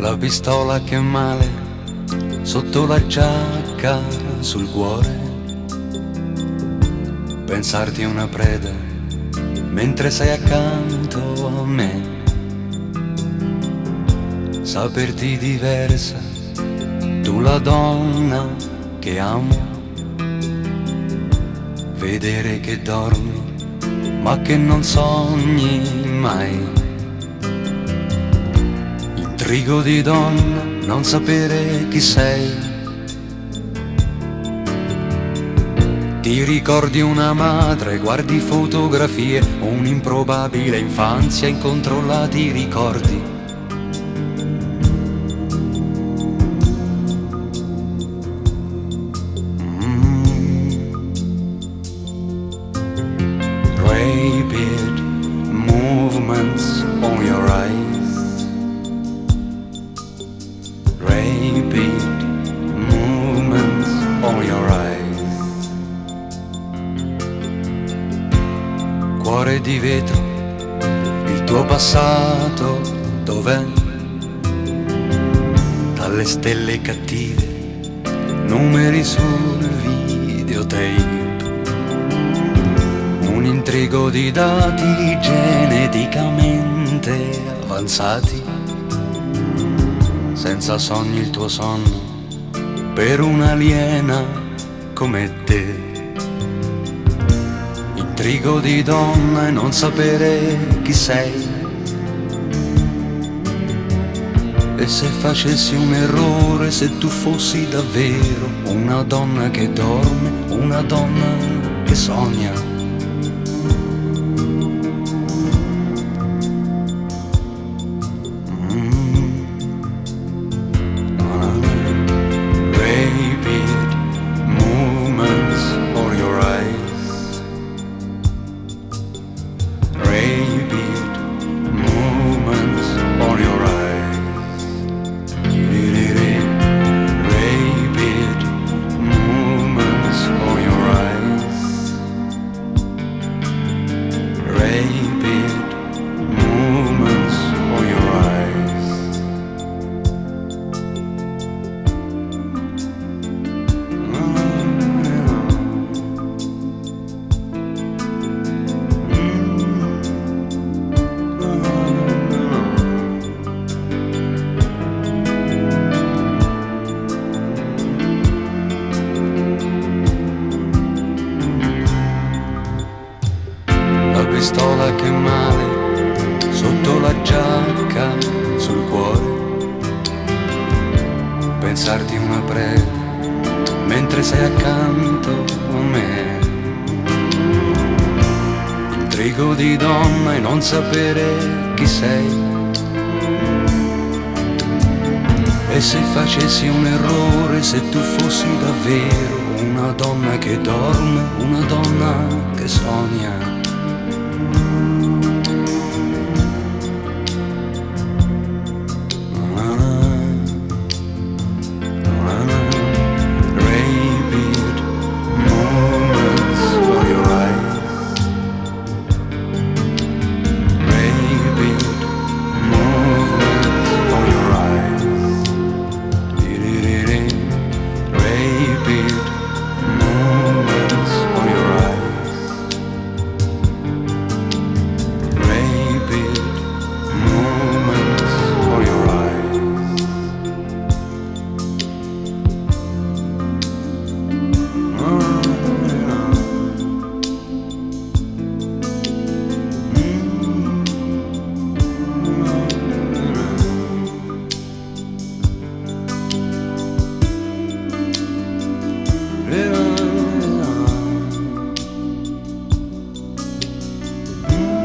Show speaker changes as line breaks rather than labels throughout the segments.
La pistola che male sotto la giacca sul cuore. Pensarti una preda mentre sei accanto a me. Saperti diversa, tu la donna che amo. Vedere che dormi ma che non sogni mai. Intrigo di donna, non sapere chi sei. Ti ricordi una madre, guardi fotografie, un'improbabile infanzia, incontrollati ricordi. Rapid movements on your eyes. Rapid movements on your eyes. Cuore di vetro, il tuo passato dov'è? Dalle stelle cattive, numeri sul videotape. Un intrigo di dati geneticamente avanzati. Senza sogni il tuo sonno per un'aliena come te. Intrigo di donna e non sapere chi sei. E se facessi un errore, se tu fossi davvero una donna che dorme, una donna che sogna. Pistola che male sotto la giacca sul cuore. Pensarti una preda mentre sei accanto a me. Intrigo di donna e non sapere chi sei. E se facessi un errore, se tu fossi davvero una donna che dorme, una donna che sogna.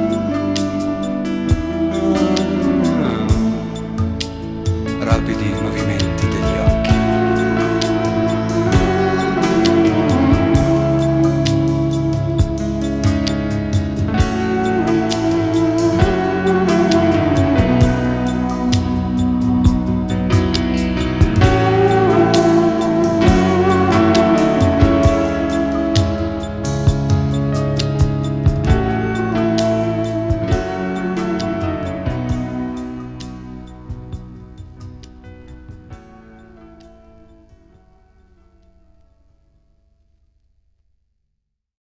Rapidi